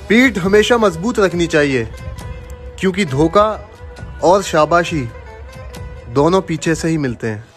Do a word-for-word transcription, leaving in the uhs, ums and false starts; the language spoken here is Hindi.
पीठ हमेशा मजबूत रखनी चाहिए, क्योंकि धोखा और शाबाशी दोनों पीछे से ही मिलते हैं।